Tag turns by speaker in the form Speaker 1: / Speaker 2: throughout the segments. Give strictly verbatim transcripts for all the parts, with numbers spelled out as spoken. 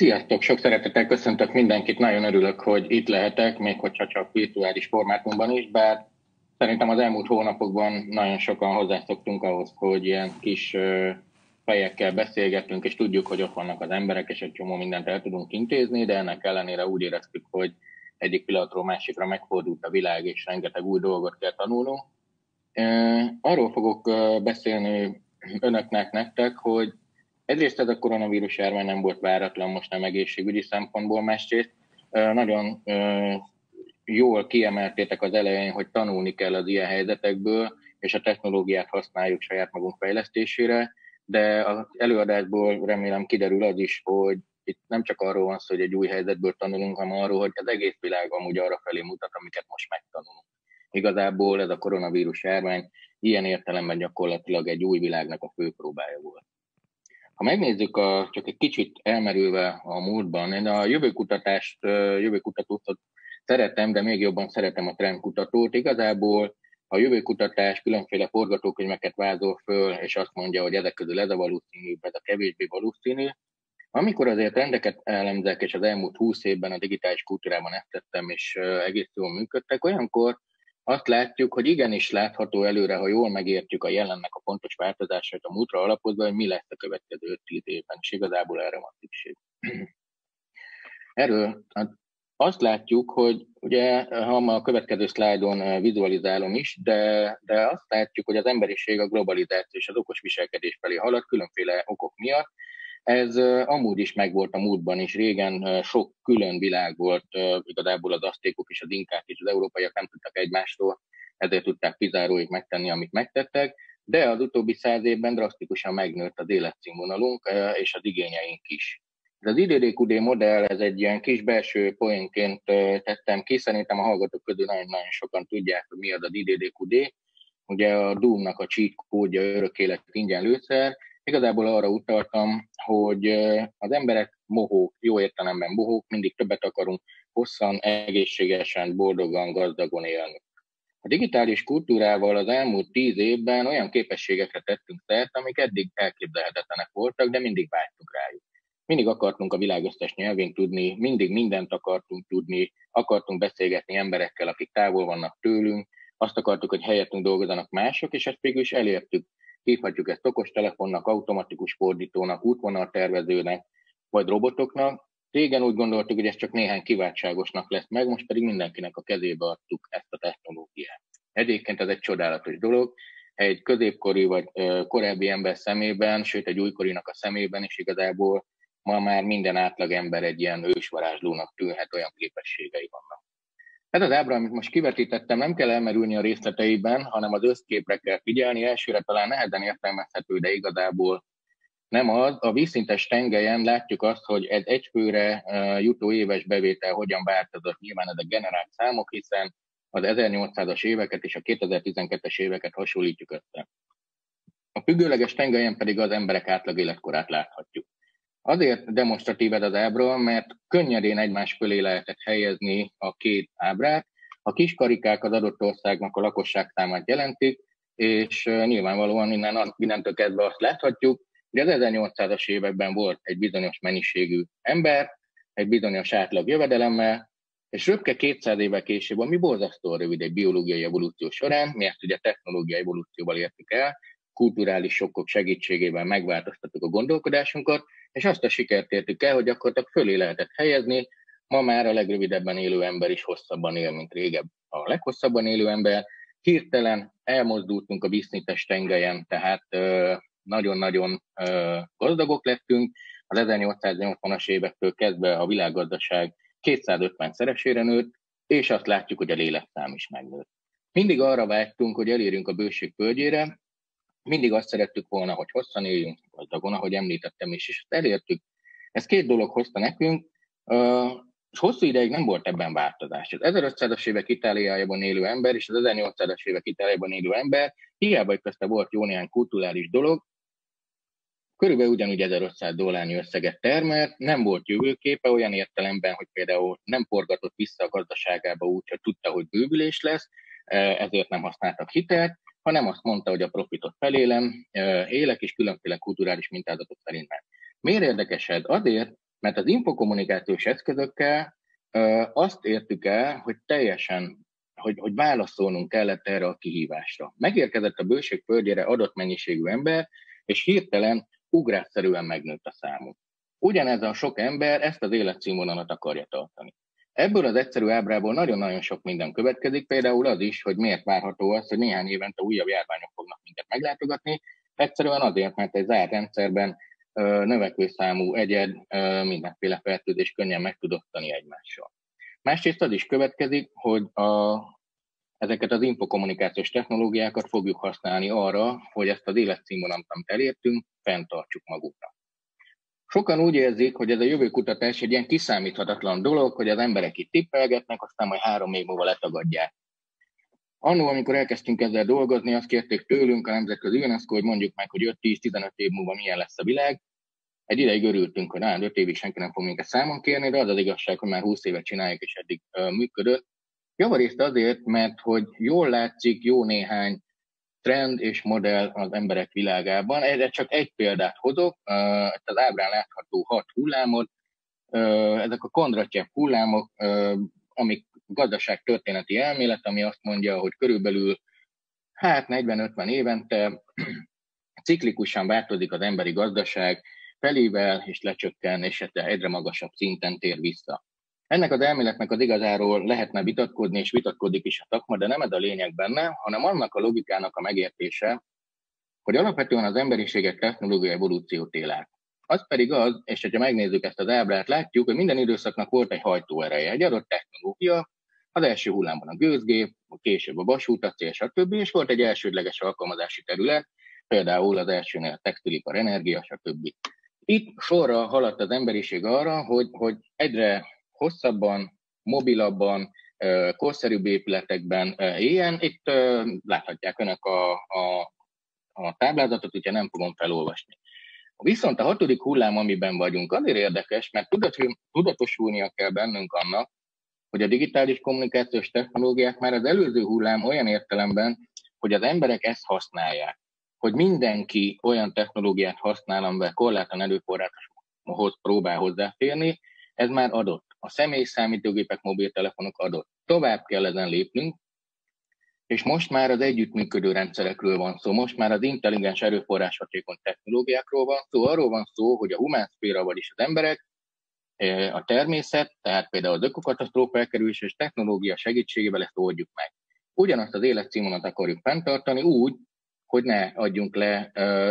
Speaker 1: Sziasztok! Sok szeretettel köszöntök mindenkit, nagyon örülök, hogy itt lehetek, még hogyha csak virtuális formátumban is, bár szerintem az elmúlt hónapokban nagyon sokan hozzászoktunk ahhoz, hogy ilyen kis fejekkel beszélgetünk, és tudjuk, hogy ott vannak az emberek, és egy csomó mindent el tudunk intézni, de ennek ellenére úgy éreztük, hogy egyik pillanatról másikra megfordult a világ, és rengeteg új dolgot kell tanulnunk. Arról fogok beszélni önöknek, nektek, hogy egyrészt ez a koronavírus járvány nem volt váratlan, most nem egészségügyi szempontból, másrészt nagyon jól kiemeltétek az elején, hogy tanulni kell az ilyen helyzetekből, és a technológiát használjuk saját magunk fejlesztésére, de az előadásból remélem kiderül az is, hogy itt nem csak arról van szó, hogy egy új helyzetből tanulunk, hanem arról, hogy az egész világ amúgy arra felé mutat, amiket most megtanulunk. Igazából ez a koronavírus járvány ilyen értelemben gyakorlatilag egy új világnak a főpróbája volt. Ha megnézzük, a, csak egy kicsit elmerülve a múltban, én a jövőkutatást, jövőkutatót szeretem, de még jobban szeretem a trendkutatót. Igazából a jövőkutatás különféle forgatókönyveket vázol föl, és azt mondja, hogy ezek közül ez a valószínű, ez a kevésbé valószínű. Amikor azért trendeket elemzek, és az elmúlt húsz évben a digitális kultúrában ezt tettem, és egész jól működtek, olyankor azt látjuk, hogy igenis látható előre, ha jól megértjük a jelennek a pontos változásait a múltra alapozva, hogy mi lesz a következő öt-tíz évben, és igazából erre van szükség. Erről azt látjuk, hogy ugye, ha ma a következő szlájdon vizualizálom is, de, de azt látjuk, hogy az emberiség a globalizáció és az okos viselkedés felé halad különféle okok miatt. Ez amúgy is megvolt a múltban is, régen sok külön világ volt, igazából az aztékok és az inkák és az európaiak nem tudtak egymástól, ezért tudták kizárólag megtenni, amit megtettek, de az utóbbi száz évben drasztikusan megnőtt az életszínvonalunk és az igényeink is. Ez az I D D Q D modell, ez egy ilyen kis belső poénként tettem ki, szerintem a hallgatók közül nagyon-nagyon sokan tudják, hogy mi az az I D D Q D. Ugye a Doom-nak a cheat kódja örök élet ingyen lőszer. Igazából arra utaltam, hogy az emberek mohók, jó értelemben mohók, mindig többet akarunk hosszan, egészségesen, boldogan, gazdagon élni. A digitális kultúrával az elmúlt tíz évben olyan képességekre tettünk szert, amik eddig elképzelhetetlenek voltak, de mindig vágytunk rájuk. Mindig akartunk a világ összes nyelvén tudni, mindig mindent akartunk tudni, akartunk beszélgetni emberekkel, akik távol vannak tőlünk, azt akartuk, hogy helyettünk dolgozzanak mások, és ezt végül is elértük. Hívhatjuk ezt okostelefonnak, automatikus fordítónak, útvonaltervezőnek, vagy robotoknak. Régen úgy gondoltuk, hogy ez csak néhány kiváltságosnak lesz meg, most pedig mindenkinek a kezébe adtuk ezt a technológiát. Egyébként ez egy csodálatos dolog, egy középkori vagy korábbi ember szemében, sőt egy újkorinak a szemében is igazából ma már minden átlag ember egy ilyen ősvarázslónak tűnhet, olyan képességei vannak. Ez az ábra, amit most kivetítettem, nem kell elmerülni a részleteiben, hanem az összképre kell figyelni. Elsőre talán nehezen értelmezhető, de igazából nem az. A vízszintes tengelyen látjuk azt, hogy ez egy főre jutó éves bevétel hogyan változott. Nyilván ezek generált számok, hiszen az ezernyolcszázas éveket és a kétezer-tizenkettes éveket hasonlítjuk össze. A függőleges tengelyen pedig az emberek átlag életkorát láthatjuk. Azért demonstratív ez az ábra, mert könnyedén egymás fölé lehetett helyezni a két ábrát. A kis karikák az adott országnak a lakosságszámát jelentik, és nyilvánvalóan innen, innentől kezdve azt láthatjuk, hogy az ezernyolcszázas években volt egy bizonyos mennyiségű ember, egy bizonyos átlag jövedelemmel, és röpke kétszáz évvel később, ami borzasztóan rövid egy biológiai evolúció során, mi ezt ugye technológiai evolúcióval értük el, kulturális sokkok segítségével megváltoztattuk a gondolkodásunkat, és azt a sikert értük el, hogy gyakorlatilag fölé lehetett helyezni, ma már a legrövidebben élő ember is hosszabban él, mint régebb a leghosszabban élő ember. Hirtelen elmozdultunk a vízszintes tengelyen, tehát nagyon-nagyon gazdagok lettünk. Az ezernyolcszáznyolcvanas évektől kezdve a világgazdaság kétszázötven-szeresére nőtt, és azt látjuk, hogy a lélekszám is megnőtt. Mindig arra vágytunk, hogy elérjünk a bőség földjére, mindig azt szerettük volna, hogy hosszan éljünk, gazdagon, ahogy említettem is, és ezt elértük. Ez két dolog hozta nekünk, és hosszú ideig nem volt ebben változás. Az ezerötszázas évek Itáliájában élő ember és az ezernyolcszázas évek Itáliában élő ember, hiába közte volt jó néhány kulturális dolog, körülbelül ugyanúgy ezerötszáz dollárnyi összeget termelt, nem volt jövőképe olyan értelemben, hogy például nem forgatott vissza a gazdaságába úgy, hogy tudta, hogy bővülés lesz, ezért nem használtak hitelt, hanem azt mondta, hogy a profitot felélem, élek és különféle kulturális mintázatok szerint meg. Miért érdekes ez? Azért, Mert az infokommunikációs eszközökkel ö, azt értük el, hogy teljesen, hogy, hogy válaszolnunk kellett erre a kihívásra. Megérkezett a bőség földjére adott mennyiségű ember, és hirtelen ugrásszerűen megnőtt a számuk. Ugyanez a sok ember ezt az életszínvonalat akarja tartani. Ebből az egyszerű ábrából nagyon-nagyon sok minden következik, például az is, hogy miért várható az, hogy néhány évente újabb járványok fognak minket meglátogatni. Egyszerűen azért, mert egy zárt rendszerben növekvő számú egyed mindenféle fertőzés könnyen meg tud osztani egymással. Másrészt az is következik, hogy a, ezeket az infokommunikációs technológiákat fogjuk használni arra, hogy ezt az életszínvonalat, amit elértünk, fenntartsuk magukra. Sokan úgy érzik, hogy ez a jövőkutatás egy ilyen kiszámíthatatlan dolog, hogy az emberek itt tippelgetnek, aztán majd három év múlva letagadják. Annól, amikor elkezdtünk ezzel dolgozni, azt kérték tőlünk a Nemzetközi UNESCO, hogy mondjuk meg, hogy öt-tíz-tizenöt év múlva milyen lesz a világ. Egy ideig örültünk, hogy nálam öt évig senki nem fog minket számon kérni, de az az igazság, hogy már húsz évet csináljuk, és eddig uh, működött. Javarészt azért, mert hogy jól látszik jó néhány trend és modell az emberek világában. Erre csak egy példát hozok, uh, az ábrán látható hat hullámot. Uh, ezek a Kondratyev hullámok, uh, amik gazdaságtörténeti elmélet, ami azt mondja, hogy körülbelül hát negyven-ötven évente ciklikusan változik az emberi gazdaság, felével és lecsökken, és egyre magasabb szinten tér vissza. Ennek az elméletnek az igazáról lehetne vitatkozni, és vitatkozik is a szakma, de nem ez a lényeg benne, hanem annak a logikának a megértése, hogy alapvetően az emberiséget technológiai evolúciót él át. Az pedig az, és hogyha megnézzük ezt az ábrát, látjuk, hogy minden időszaknak volt egy hajtóereje, egy adott technológia, az első hullámban a gőzgép, később a vasút, acél, stb. És volt egy elsődleges alkalmazási terület, például az elsőnél a textilipar, energia, stb. Itt sorra haladt az emberiség arra, hogy, hogy egyre hosszabban, mobilabban, korszerűbb épületekben éljen. Itt láthatják önök a, a, a táblázatot, úgyhogy nem fogom felolvasni. Viszont a hatodik hullám, amiben vagyunk, azért érdekes, mert tudatosulnia kell bennünk annak, hogy a digitális kommunikációs technológiák már az előző hullám olyan értelemben, hogy az emberek ezt használják. Hogy mindenki olyan technológiát használ, amivel korlátlan erőforráshoz próbál hozzáférni, ez már adott. A személyi számítógépek, mobiltelefonok adott. Tovább kell ezen lépnünk, és most már az együttműködő rendszerekről van szó, most már az intelligens erőforráshatékony technológiákról van szó, arról van szó, hogy a humán szféra, vagyis az emberek, a természet, tehát például az ökokatasztrófa elkerülés és technológia segítségével ezt oldjuk meg. Ugyanazt az életszínvonalat akarjuk fenntartani úgy, hogy ne adjunk le,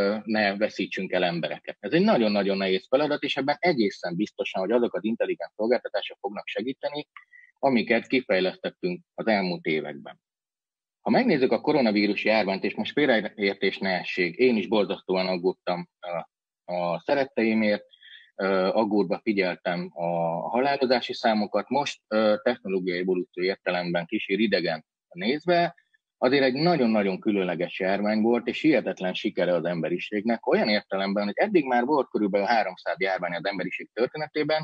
Speaker 1: ne veszítsünk el embereket. Ez egy nagyon-nagyon nehéz feladat, és ebben egészen biztosan, hogy azok az intelligens szolgáltatások fognak segíteni, amiket kifejlesztettünk az elmúlt években. Ha megnézzük a koronavírus járványt, és most félreértés ne essék, én is borzasztóan aggódtam a, a szeretteimért, aggódva figyeltem a halálozási számokat, most technológiai evolúció értelemben kicsit idegen nézve, azért egy nagyon-nagyon különleges járvány volt, és hihetetlen sikere az emberiségnek, olyan értelemben, hogy eddig már volt körülbelül háromszáz járvány az emberiség történetében,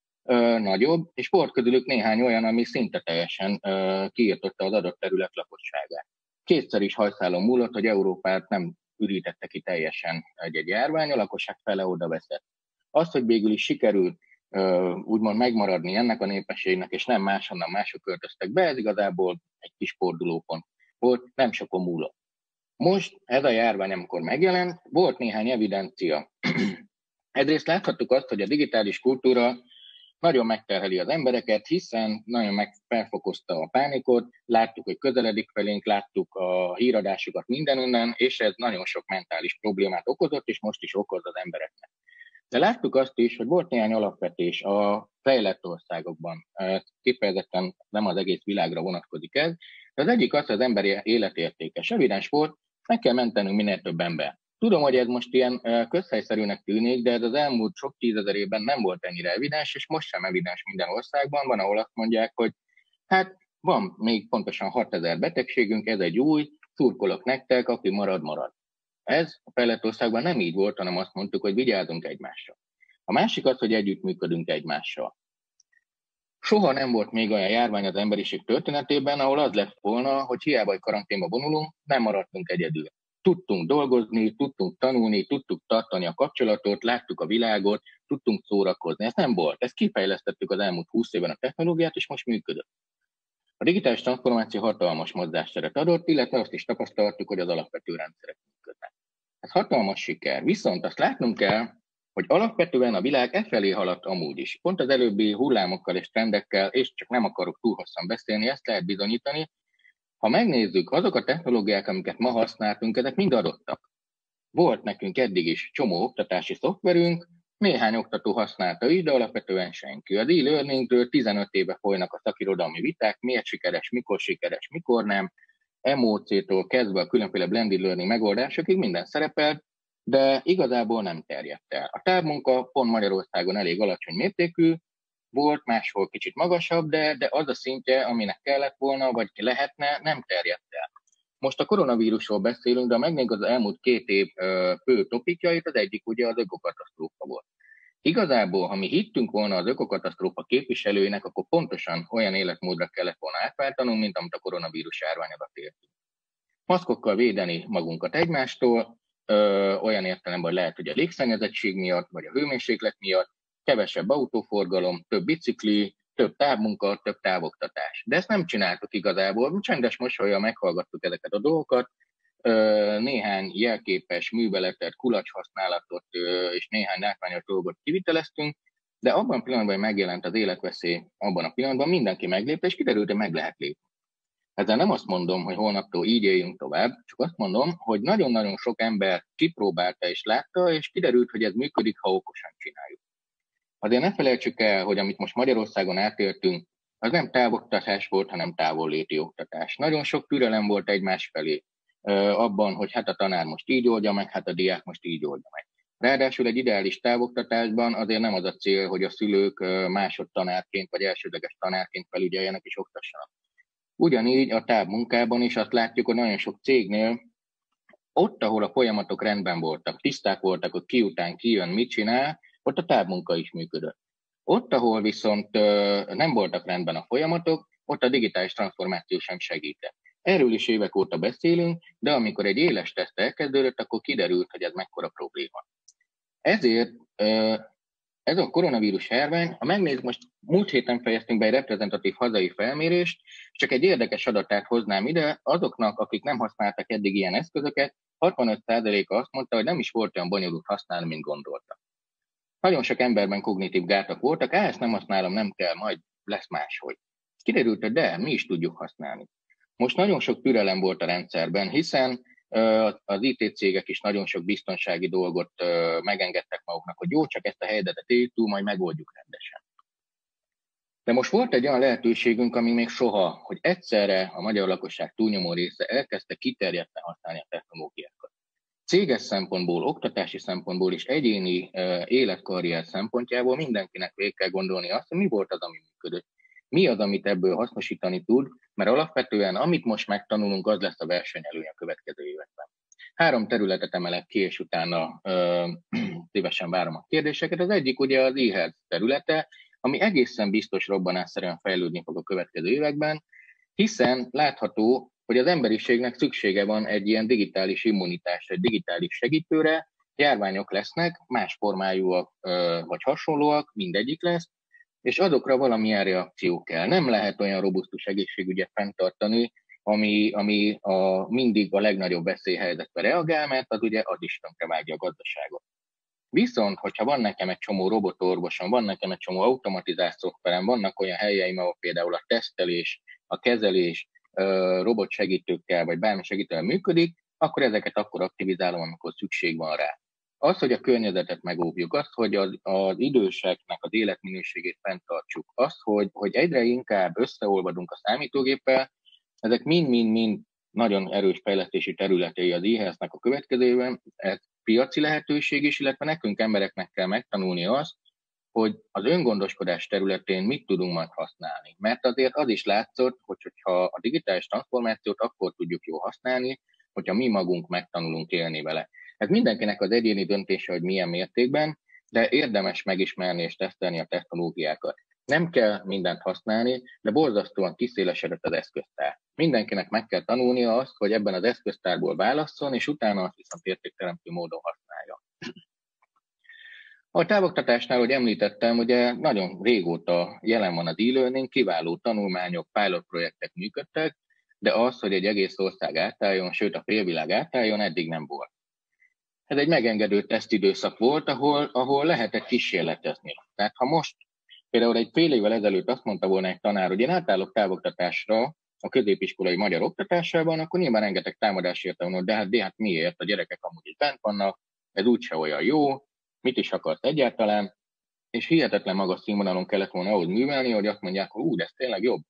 Speaker 1: ö, nagyobb, és volt közülük néhány olyan, ami szinte teljesen ö, kiirtotta az adott terület lakosságát. Kétszer is hajszálon múlott, hogy Európát nem ürítette ki teljesen egy-egy járvány, a lakosság fele oda veszett. Az, hogy végül is sikerült ö, úgymond megmaradni ennek a népességnek, és nem máshonnan mások költöztek be, ez igazából egy kis fordulópont volt, nem sokon múlott. Most ez a járvány, amikor megjelent, volt néhány evidencia. Egyrészt láthattuk azt, hogy a digitális kultúra nagyon megterheli az embereket, hiszen nagyon meg felfokozta a pánikot, láttuk, hogy közeledik felénk, láttuk a híradásokat mindenünnen, és ez nagyon sok mentális problémát okozott, és most is okoz az embereknek. De láttuk azt is, hogy volt néhány alapvetés a fejlett országokban. Kifejezetten nem az egész világra vonatkozik ez. De az egyik az, az emberi életértékes. Evidens volt, meg kell mentenünk minél több ember. Tudom, hogy ez most ilyen közhelyszerűnek tűnik, de ez az elmúlt sok tízezer évben nem volt ennyire evidens, és most sem evidens minden országban. Van, ahol azt mondják, hogy hát van még pontosan hatezer betegségünk, ez egy új, szurkolok nektek, aki marad, marad. Ez a fejlett országban nem így volt, hanem azt mondtuk, hogy vigyázzunk egymásra. A másik az, hogy együttműködünk egymással. Soha nem volt még olyan járvány az emberiség történetében, ahol az lett volna, hogy hiába egy karanténba vonulunk, nem maradtunk egyedül. tudtunk dolgozni, tudtunk tanulni, tudtuk tartani a kapcsolatot, láttuk a világot, tudtunk szórakozni. Ez nem volt. Ezt kifejlesztettük az elmúlt húsz évben a technológiát, és most működött. A digitális transformáció hatalmas mozgásteret adott, illetve azt is tapasztaltuk, hogy az alapvető rendszerek működnek. Ez hatalmas siker. Viszont azt látnunk kell, hogy alapvetően a világ e felé haladt amúgy is. Pont az előbbi hullámokkal és trendekkel, és csak nem akarok túl hosszan beszélni, ezt lehet bizonyítani. Ha megnézzük, azok a technológiák, amiket ma használtunk, ezek mind adottak. Volt nekünk eddig is csomó oktatási szoftverünk, néhány oktató használta is, de alapvetően senki. Az e-learningtől tizenöt éve folynak a szakirodalmi viták, miért sikeres, mikor sikeres, mikor nem. em o cé-től kezdve a különféle blended learning megoldásokig minden szerepel, de igazából nem terjedt el. A távmunka pont Magyarországon elég alacsony mértékű, volt máshol kicsit magasabb, de, de az a szintje, aminek kellett volna, vagy lehetne, nem terjedt el. Most a koronavírusról beszélünk, de megnézzük az elmúlt két év ö, fő topikjait, az egyik ugye az ökokatasztrófa volt. Igazából, ha mi hittünk volna az ökokatasztrófa képviselőinek, akkor pontosan olyan életmódra kellett volna átváltanunk, mint amit a koronavírus járvány alatt éltünk. Maszkokkal védeni magunkat egymástól, ö, olyan értelemben, hogy lehet, hogy a légszennyezettség miatt, vagy a hőmérséklet miatt, kevesebb autóforgalom, több bicikli, több távmunka, több távoktatás. De ezt nem csináltuk igazából, csendes mosollyal meghallgattuk ezeket a dolgokat, néhány jelképes műveletet, kulacshasználatot és néhány látványos dolgot kiviteleztünk, de abban a pillanatban, hogy megjelent az életveszély, abban a pillanatban mindenki meglépte, és kiderült, hogy meg lehet lépni. Ezzel nem azt mondom, hogy holnaptól így éljünk tovább, csak azt mondom, hogy nagyon-nagyon sok ember kipróbálta és látta, és kiderült, hogy ez működik, ha okosan csináljuk. Azért ne felejtsük el, hogy amit most Magyarországon átéltünk, az nem távoktatás volt, hanem távolléti oktatás. Nagyon sok türelem volt egymás felé abban, hogy hát a tanár most így oldja meg, hát a diák most így oldja meg. Ráadásul egy ideális távoktatásban azért nem az a cél, hogy a szülők másodtanárként vagy elsődleges tanárként felügyeljenek és oktassanak. Ugyanígy a távmunkában is azt látjuk, hogy nagyon sok cégnél ott, ahol a folyamatok rendben voltak, tiszták voltak, hogy ki után ki jön, mit csinál, ott a távmunka is működött. Ott, ahol viszont nem voltak rendben a folyamatok, ott a digitális transformáció sem segített. Erről is évek óta beszélünk, de amikor egy éles teszt elkezdődött, akkor kiderült, hogy ez mekkora probléma. Ezért ez a koronavírus járvány, ha megnézzük, most múlt héten fejeztünk be egy reprezentatív hazai felmérést, csak egy érdekes adatát hoznám ide, azoknak, akik nem használtak eddig ilyen eszközöket, hatvanöt százaléka azt mondta, hogy nem is volt olyan bonyolult használni, mint gondoltak. Nagyon sok emberben kognitív gátak voltak, á, ezt nem használom, nem kell, majd lesz máshogy. Kiderült, hogy de, mi is tudjuk használni. Most nagyon sok türelem volt a rendszerben, hiszen az i té cégek is nagyon sok biztonsági dolgot megengedtek maguknak, hogy jó, csak ezt a helyzetet éljük túl, majd megoldjuk rendesen. De most volt egy olyan lehetőségünk, ami még soha, hogy egyszerre a magyar lakosság túlnyomó része elkezdte kiterjedten használni a technológiákat. Céges szempontból, oktatási szempontból és egyéni életkarrier szempontjából mindenkinek végig kell gondolni azt, hogy mi volt az, ami működött. Mi az, amit ebből hasznosítani tud, mert alapvetően, amit most megtanulunk, az lesz a versenyelőny a következő években. Három területet emelek ki, és utána ö, szívesen várom a kérdéseket. Az egyik ugye az e-health területe, ami egészen biztos robbanásszerűen fejlődni fog a következő években, hiszen látható, hogy az emberiségnek szüksége van egy ilyen digitális immunitásra, egy digitális segítőre, járványok lesznek, más formájúak ö, vagy hasonlóak, mindegyik lesz, és azokra valamilyen reakció kell. Nem lehet olyan robusztus egészségügyet fenntartani, ami, ami a, mindig a legnagyobb veszélyhelyzetre reagál, mert az ugye az is tönkrevágja a gazdaságot. Viszont, hogyha van nekem egy csomó robotorvosom, van nekem egy csomó automatizált szoftverem, vannak olyan helyeim, ahol például a tesztelés, a kezelés robotsegítőkkel, vagy bármi segítővel működik, akkor ezeket akkor aktivizálom, amikor szükség van rá. Az, hogy a környezetet megóvjuk, az, hogy az, az időseknek az életminőségét fenntartsuk, az, hogy, hogy egyre inkább összeolvadunk a számítógéppel, ezek mind-mind-mind nagyon erős fejlesztési területei az e-health-nek a következőben, ez piaci lehetőség is, illetve nekünk embereknek kell megtanulni azt, hogy az öngondoskodás területén mit tudunk majd használni. Mert azért az is látszott, hogy hogyha a digitális transformációt akkor tudjuk jól használni, hogyha mi magunk megtanulunk élni vele. Ez mindenkinek az egyéni döntése, hogy milyen mértékben, de érdemes megismerni és tesztelni a technológiákat. Nem kell mindent használni, de borzasztóan kiszélesedett az eszköztár. Mindenkinek meg kell tanulnia azt, hogy ebben az eszköztárból válasszon, és utána azt viszont értékteremtő módon használja. A távoktatásnál, hogy említettem, ugye nagyon régóta jelen van az e-learning, kiváló tanulmányok, pilot projektek működtek, de az, hogy egy egész ország átálljon, sőt a félvilág átálljon, eddig nem volt. Ez egy megengedő tesztidőszak volt, ahol, ahol lehetett kísérletezni. Tehát ha most például egy fél évvel ezelőtt azt mondta volna egy tanár, hogy én átállok távoktatásra a középiskolai magyar oktatásában, akkor nyilván rengeteg támadás érte volna, de hát, de hát miért? A gyerekek amúgy itt bent vannak, ez úgyse olyan jó, mit is akarsz egyáltalán, és hihetetlen magas színvonalon kellett volna ahhoz művelni, hogy azt mondják, hogy ú, de ez tényleg jobb.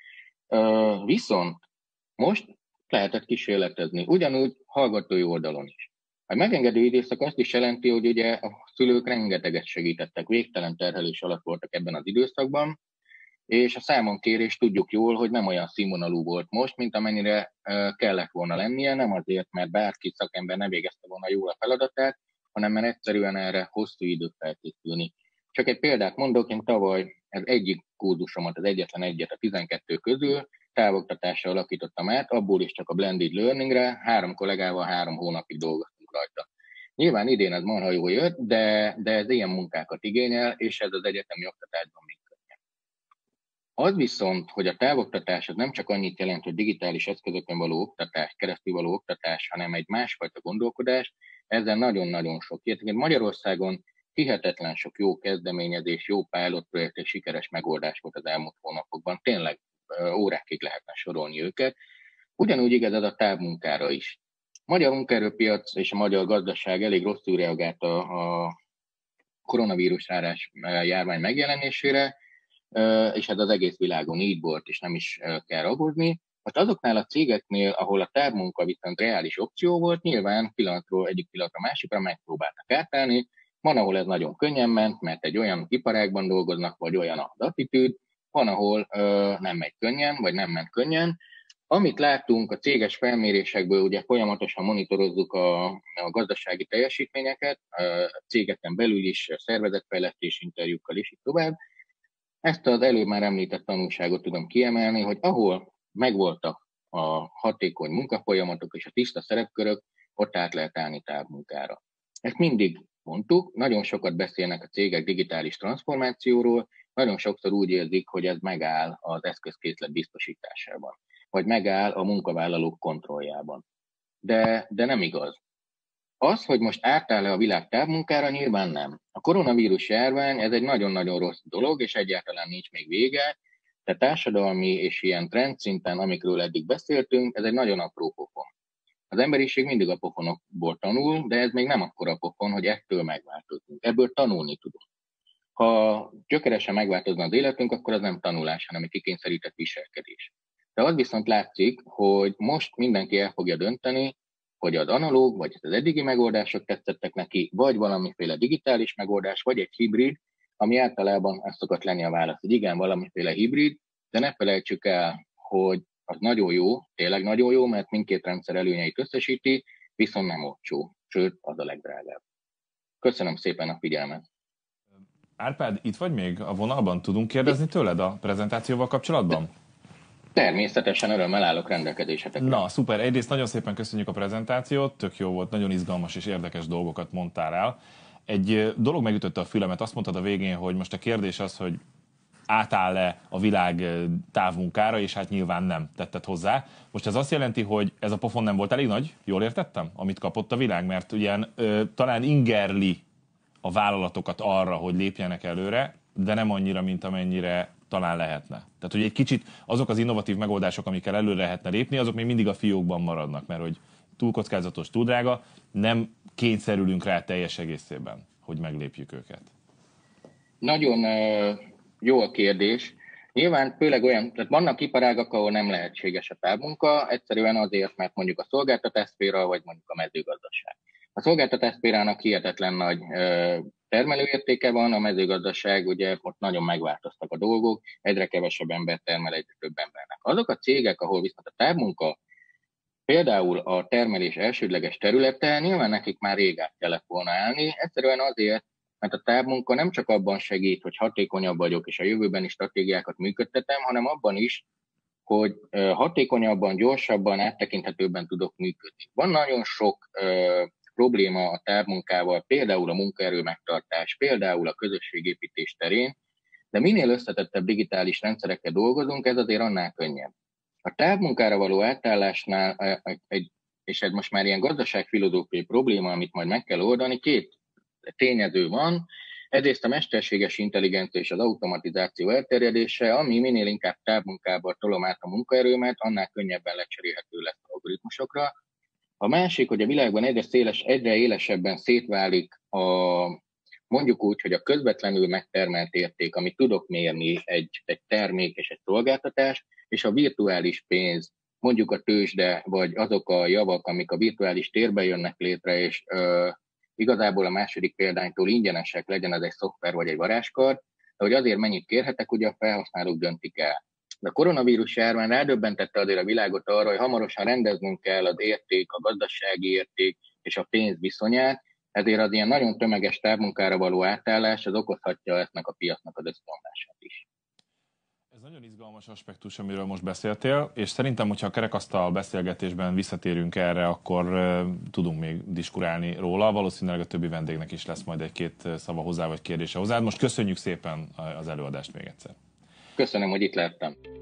Speaker 1: Uh, viszont most lehetett kísérletezni, ugyanúgy hallgatói oldalon is. A megengedő időszak azt is jelenti, hogy ugye a szülők rengeteget segítettek, végtelen terhelés alatt voltak ebben az időszakban, és a számonkérés tudjuk jól, hogy nem olyan színvonalú volt most, mint amennyire uh, kellett volna lennie, nem azért, mert bárki szakember ne végezte volna jól a feladatát, hanem mert egyszerűen erre hosszú időt felkészülni. Csak egy példát mondok, én tavaly ez egyik kurzusomat, az egyetlen egyet a tizenkettő közül távoktatásra alakítottam át, abból is csak a blended learningre, három kollégával három hónapig dolgoztunk rajta. Nyilván idén ez marha jól jött, de, de ez ilyen munkákat igényel, és ez az egyetemi oktatásban még könnyen. Az viszont, hogy a távoktatás az nem csak annyit jelent, hogy digitális eszközökön való oktatás, keresztül való oktatás, hanem egy másfajta gondolkodás, ezzel nagyon-nagyon sok. Egyébként Magyarországon hihetetlen sok jó kezdeményezés, jó pilot projekt és sikeres megoldás volt az elmúlt hónapokban. Tényleg órákig lehetne sorolni őket. Ugyanúgy igaz ez a távmunkára is. A magyar munkaerőpiac és a magyar gazdaság elég rosszul reagált a, a koronavírus járvány megjelenésére, és ez az egész világon így volt, és nem is kell ragozni. Most azoknál a cégeknél, ahol a távmunka viszont reális opció volt, nyilván pillanatról egyik pillanatra másikra megpróbáltak átállni. Van, ahol ez nagyon könnyen ment, mert egy olyan iparágban dolgoznak, vagy olyan az attitűd, van, ahol ö, nem megy könnyen, vagy nem ment könnyen. Amit látunk a céges felmérésekből, ugye folyamatosan monitorozzuk a, a gazdasági teljesítményeket, a cégeken belül is szervezetfejlesztés interjúkkal is így tovább. Ezt az előbb már említett tanulságot tudom kiemelni, hogy ahol megvoltak a hatékony munkafolyamatok és a tiszta szerepkörök, ott át lehet állni távmunkára. Ezt mindig mondtuk, nagyon sokat beszélnek a cégek digitális transformációról, nagyon sokszor úgy érzik, hogy ez megáll az eszközkészlet biztosításában, vagy megáll a munkavállalók kontrolljában. De, de nem igaz. Az, hogy most átáll-e a világ távmunkára, nyilván nem. A koronavírus járvány, ez egy nagyon-nagyon rossz dolog, és egyáltalán nincs még vége, de társadalmi és ilyen trendszinten, amikről eddig beszéltünk, ez egy nagyon apró pofon. Az emberiség mindig a pofonokból tanul, de ez még nem akkora pofon, hogy ettől megváltozunk. Ebből tanulni tudunk. Ha gyökeresen megváltozna az életünk, akkor az nem tanulás, hanem egy kikényszerített viselkedés. De az viszont látszik, hogy most mindenki el fogja dönteni, hogy az analóg, vagy az eddigi megoldások tetszettek neki, vagy valamiféle digitális megoldás, vagy egy hibrid, ami általában ez szokott lenni a válasz, hogy igen, valamiféle hibrid, de ne felejtsük el, hogy az nagyon jó, tényleg nagyon jó, mert mindkét rendszer előnyeit összesíti, viszont nem olcsó, sőt, az a legdrágább. Köszönöm szépen a figyelmet!
Speaker 2: Árpád, itt vagy még a vonalban? Tudunk kérdezni tőled a prezentációval kapcsolatban?
Speaker 1: Természetesen, örömmel állok rendelkezésetekre.
Speaker 2: Na, szuper. Egyrészt nagyon szépen köszönjük a prezentációt, tök jó volt, nagyon izgalmas és érdekes dolgokat mondtál el. Egy dolog megütötte a fülemet, azt mondtad a végén, hogy most a kérdés az, hogy átáll-e a világ távmunkára, és hát nyilván nem tetted hozzá. Most ez azt jelenti, hogy ez a pofon nem volt elég nagy? Jól értettem? Amit kapott a világ? Mert ugyan ö, talán ingerli a vállalatokat arra, hogy lépjenek előre, de nem annyira, mint amennyire talán lehetne. Tehát, hogy egy kicsit azok az innovatív megoldások, amikkel előre lehetne lépni, azok még mindig a fiókban maradnak, mert hogy túl kockázatos, túl drága, nem kényszerülünk rá teljes egészében, hogy meglépjük őket. Nagyon
Speaker 1: uh, jó a kérdés. Nyilván főleg olyan, tehát vannak iparágak, ahol nem lehetséges a távmunka, egyszerűen azért, mert mondjuk a szolgáltatásszféra, vagy mondjuk a mezőgazdaság. A szolgáltatásszférának hihetetlen nagy uh, termelőértéke van, a mezőgazdaság, ugye ott nagyon megváltoztak a dolgok, egyre kevesebb ember termel, egyre több embernek. Azok a cégek, ahol viszont a távmunka, például a termelés elsődleges területe, nyilván nekik már rég át kellett volna állni, egyszerűen azért, mert a távmunka nem csak abban segít, hogy hatékonyabb vagyok, és a jövőbeni stratégiákat működtetem, hanem abban is, hogy hatékonyabban, gyorsabban, áttekinthetőbben tudok működni. Van nagyon sok ö, probléma a távmunkával, például a munkaerő megtartás, például a közösségépítés terén, de minél összetettebb digitális rendszerekkel dolgozunk, ez azért annál könnyebb. A távmunkára való átállásnál, egy, és ez most már ilyen gazdaságfilozófiai probléma, amit majd meg kell oldani, két tényező van. Egyrészt a mesterséges intelligencia és az automatizáció elterjedése, ami minél inkább távmunkába tolom át a munkaerőmet, annál könnyebben lecserélhető lesz algoritmusokra. A másik, hogy a világban egyre, széles, egyre élesebben szétválik a, mondjuk úgy, hogy a közvetlenül megtermelt érték, amit tudok mérni, egy, egy termék és egy szolgáltatás, és a virtuális pénz, mondjuk a tőzsde, vagy azok a javak, amik a virtuális térben jönnek létre, és ö, igazából a második példánytól ingyenesek, legyen ez egy szoftver vagy egy varázskard, de hogy azért mennyit kérhetek, ugye a felhasználók döntik el. De a koronavírus járvány rádöbbentette azért a világot arra, hogy hamarosan rendeznünk kell az érték, a gazdasági érték és a pénz viszonyát, ezért az ilyen nagyon tömeges távmunkára való átállás az okozhatja eznek a piacnak az összeomlását is.
Speaker 2: Ez nagyon izgalmas aspektus, amiről most beszéltél, és szerintem, hogyha a kerekasztal beszélgetésben visszatérünk erre, akkor uh, tudunk még diskurálni róla. Valószínűleg a többi vendégnek is lesz majd egy-két szava hozzá, vagy kérdése hozzád. Most köszönjük szépen az előadást még egyszer.
Speaker 1: Köszönöm, hogy itt lehettem.